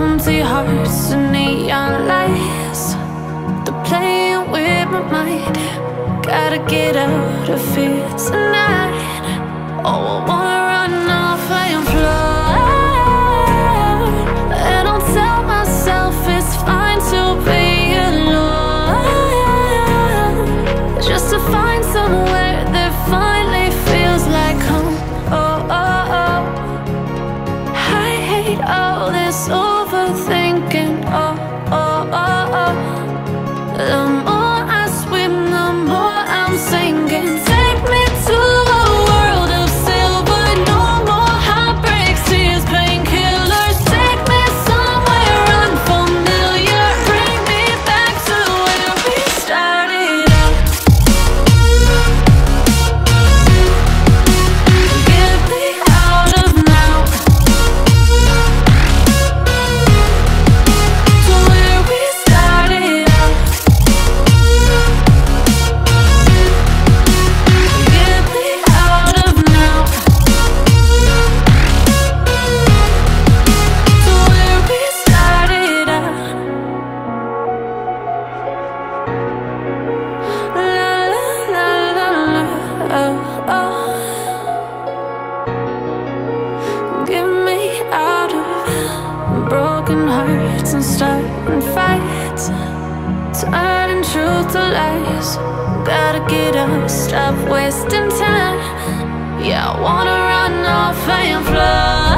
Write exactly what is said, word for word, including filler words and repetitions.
empty hearts and neon lights. They're playing with my mind. Gotta get out of here tonight. Oh, I wanna run off and fly, and I'll tell myself it's fine to be alone, just to find somewhere that finally feels like home. Oh, oh, oh. I hate all this overthinking. Oh, oh, oh, oh. The more I swim, the more I'm sinking. Take me to a world of silver. No more heartbreaks, tears, painkillers. Take me somewhere unfamiliar. Bring me back to where we started out. Get me out of now, to where we started out. Get me out of now, to where we started out. La la la la la, oh, oh. Get me out of broken hearts and starting fights, turning truth to lies. Gotta get up, stop wasting time. Yeah, I wanna run off and fly.